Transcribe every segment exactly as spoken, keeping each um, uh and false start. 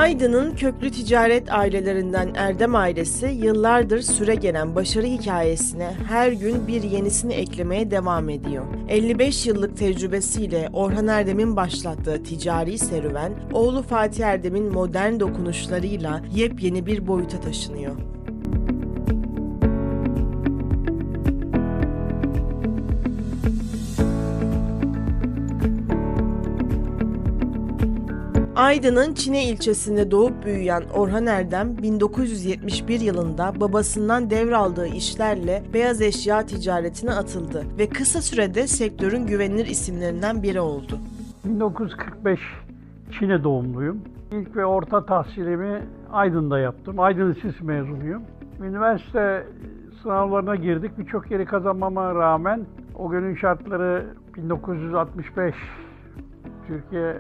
Aydın'ın köklü ticaret ailelerinden Erdem ailesi yıllardır süregelen başarı hikayesine her gün bir yenisini eklemeye devam ediyor. elli beş yıllık tecrübesiyle Orhan Erdem'in başlattığı ticari serüven, oğlu Fatih Erdem'in modern dokunuşlarıyla yepyeni bir boyuta taşınıyor. Aydın'ın Çine ilçesinde doğup büyüyen Orhan Erdem, bin dokuz yüz yetmiş bir yılında babasından devraldığı işlerle beyaz eşya ticaretine atıldı ve kısa sürede sektörün güvenilir isimlerinden biri oldu. bin dokuz yüz kırk beş Çine doğumluyum. İlk ve orta tahsilimi Aydın'da yaptım. Aydın Lisesi mezunuyum. Üniversite sınavlarına girdik. Birçok yeri kazanmama rağmen o günün şartları bin dokuz yüz altmış beş Türkiye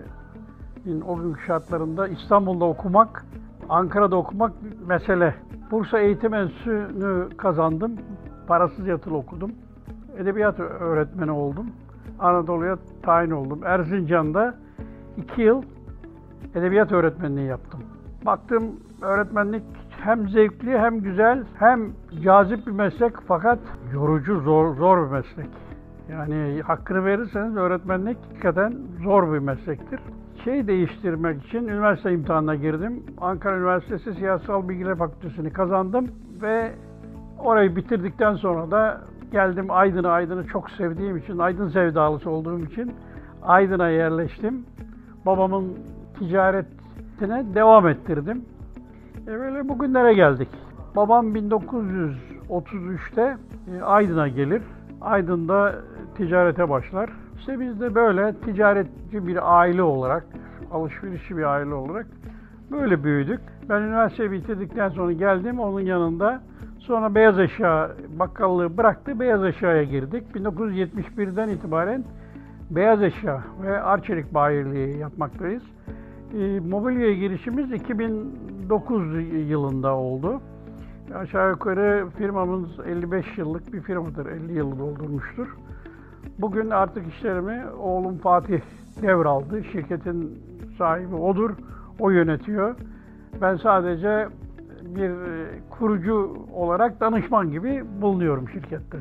o günkü şartlarında İstanbul'da okumak, Ankara'da okumak mesele. Bursa Eğitim Enstitüsü'nü kazandım. Parasız yatılı okudum. Edebiyat öğretmeni oldum. Anadolu'ya tayin oldum. Erzincan'da iki yıl edebiyat öğretmenliği yaptım. Baktım öğretmenlik hem zevkli hem güzel hem cazip bir meslek fakat yorucu, zor, zor bir meslek. Yani hakkını verirseniz öğretmenlik hakikaten zor bir meslektir. Şey değiştirmek için üniversite imtihanına girdim. Ankara Üniversitesi Siyasal Bilgiler Fakültesini kazandım ve orayı bitirdikten sonra da geldim Aydın'a. Aydın'ı çok sevdiğim için, Aydın sevdalısı olduğum için Aydın'a yerleştim. Babamın ticaretine devam ettirdim. E böyle bugünlere geldik. Babam bin dokuz yüz otuz üçte Aydın'a gelir. Aydın'da ticarete başlar. İşte biz de böyle ticaretçi bir aile olarak, alışverişçi bir aile olarak böyle büyüdük. Ben üniversiteyi bitirdikten sonra geldim onun yanında. Sonra beyaz eşya bakkallığı bıraktı, beyaz eşyaya girdik. bin dokuz yüz yetmiş birden itibaren beyaz eşya ve arçelik bayiliği yapmaktayız. E, mobilyaya girişimiz iki bin dokuz yılında oldu. Aşağı yukarı firmamız elli beş yıllık bir firmadır, elli yılı doldurmuştur. Bugün artık işlerimi oğlum Fatih devraldı. Şirketin sahibi odur, o yönetiyor. Ben sadece bir kurucu olarak danışman gibi bulunuyorum şirkette.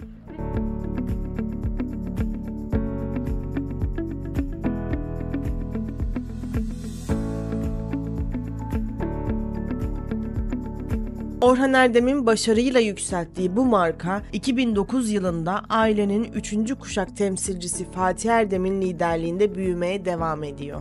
Orhan Erdem'in başarıyla yükselttiği bu marka, iki bin dokuz yılında ailenin üçüncü kuşak temsilcisi Fatih Erdem'in liderliğinde büyümeye devam ediyor.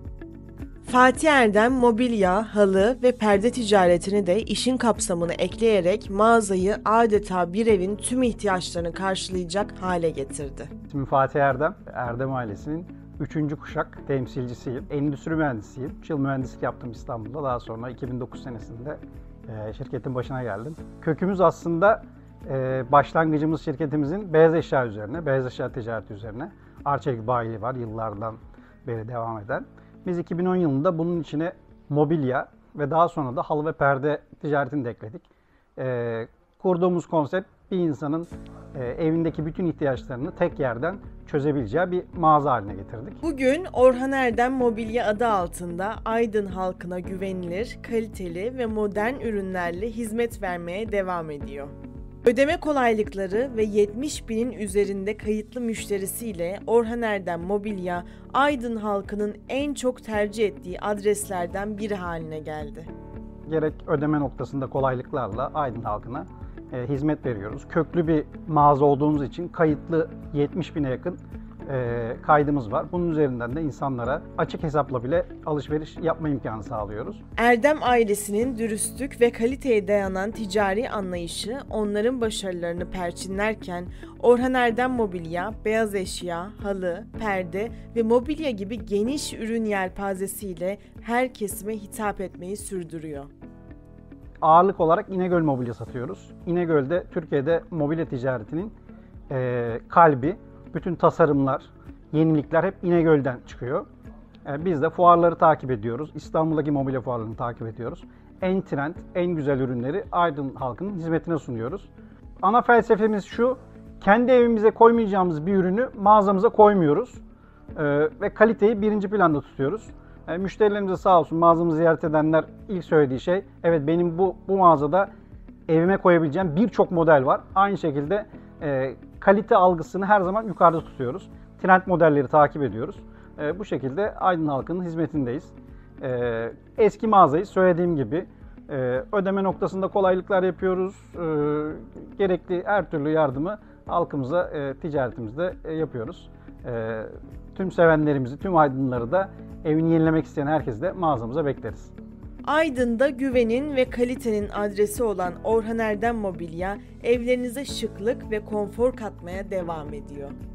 Fatih Erdem, mobilya, halı ve perde ticaretini de işin kapsamına ekleyerek mağazayı adeta bir evin tüm ihtiyaçlarını karşılayacak hale getirdi. İsmim Fatih Erdem, Erdem ailesinin üçüncü kuşak temsilcisiyim. Endüstri mühendisiyim. üç yıl mühendislik yaptım İstanbul'da. Daha sonra iki bin dokuz senesinde şirketin başına geldim. Kökümüz aslında başlangıcımız şirketimizin beyaz eşya üzerine, beyaz eşya ticareti üzerine. Arçelik bayiliği var yıllardan beri devam eden. Biz iki bin on yılında bunun içine mobilya ve daha sonra da halı ve perde ticaretini de ekledik. Kurduğumuz konsept bir insanın evindeki bütün ihtiyaçlarını tek yerden çözebileceği bir mağaza haline getirdik. Bugün Orhan Erdem Mobilya adı altında Aydın halkına güvenilir, kaliteli ve modern ürünlerle hizmet vermeye devam ediyor. Ödeme kolaylıkları ve yetmiş binin üzerinde kayıtlı müşterisiyle Orhan Erdem Mobilya, Aydın halkının en çok tercih ettiği adreslerden biri haline geldi. Gerek ödeme noktasında kolaylıklarla Aydın halkına e, hizmet veriyoruz. Köklü bir mağaza olduğumuz için kayıtlı yetmiş bine yakın e, kaydımız var. Bunun üzerinden de insanlara açık hesapla bile alışveriş yapma imkanı sağlıyoruz. Erdem ailesinin dürüstlük ve kaliteye dayanan ticari anlayışı onların başarılarını perçinlerken Orhan Erdem Mobilya, beyaz eşya, halı, perde ve mobilya gibi geniş ürün yelpazesiyle her kesime hitap etmeyi sürdürüyor. Ağırlık olarak İnegöl mobilya satıyoruz. İnegöl'de Türkiye'de mobilya ticaretinin e, kalbi. Bütün tasarımlar, yenilikler hep İnegöl'den çıkıyor. E, biz de fuarları takip ediyoruz. İstanbul'daki mobilya fuarlarını takip ediyoruz. En trend, en güzel ürünleri Aydın halkının hizmetine sunuyoruz. Ana felsefemiz şu, kendi evimize koymayacağımız bir ürünü mağazamıza koymuyoruz. E, ve kaliteyi birinci planda tutuyoruz. E, müşterilerimiz de sağ olsun mağazamızı ziyaret edenler ilk söylediği şey, evet benim bu bu mağazada evime koyabileceğim birçok model var. Aynı şekilde e, kalite algısını her zaman yukarıda tutuyoruz. Trend modelleri takip ediyoruz. E, bu şekilde Aydın halkının hizmetindeyiz. E, eski mağazayı söylediğim gibi e, ödeme noktasında kolaylıklar yapıyoruz. E, gerekli her türlü yardımı halkımıza e, ticaretimizde e, yapıyoruz. E, tüm sevenlerimizi, tüm Aydınları da evini yenilemek isteyen herkesi de mağazamıza bekleriz. Aydın'da güvenin ve kalitenin adresi olan Orhan Erdem Mobilya evlerinize şıklık ve konfor katmaya devam ediyor.